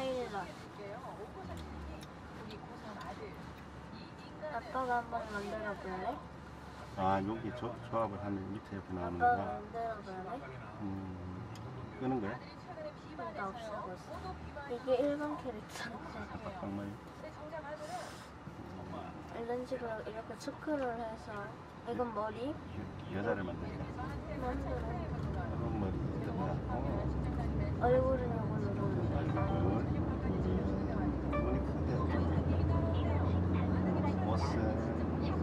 파일이다. 아빠가 한번 만들어 볼래? 아, 여기 조합을 하면 밑에 옆에 나오는 아빠가 거야? 만들어 볼래? 끄는 거야? 나 없어졌어. 이게 일반 캐릭터인데 빡빡머리. 이런 식으로 이렇게 초크를 해서 이건 머리? 여자를 만든다. 만들어. 이건 머리. 얼굴은 요거 누르는 거야. 눈이 크게. 옷은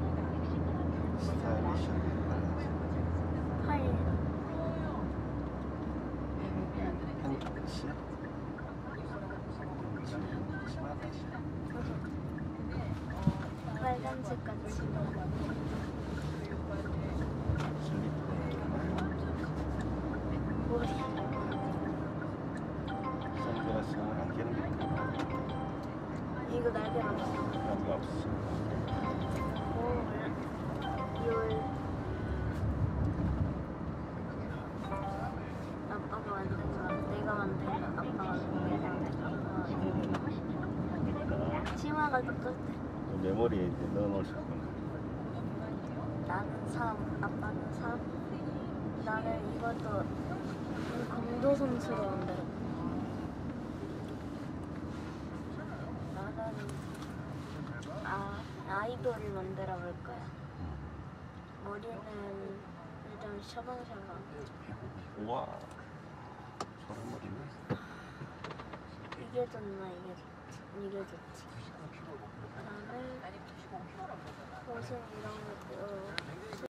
스타일리시하게 발라서. 파일. 펜치. 빨간색까지 머리. 선글라스는 안 끼는 게 이거 날개가 없어. 여기가 없어. 아빠가 만든 거, 내가 만든 거, 아빠가 만든 거. 치마가 똑같아. 메모리에 이제 넣어놓을 수 있구나. 나는 3, 아빠는 3. 나는 이것도 검도손스러운데. 나는 아이돌을 만들어 볼 거야. 머리는 일단 샤방샤방. 우와, 저런 머리네. 이게 좋나 이게 좋지. 그다음에 옷은 이런 거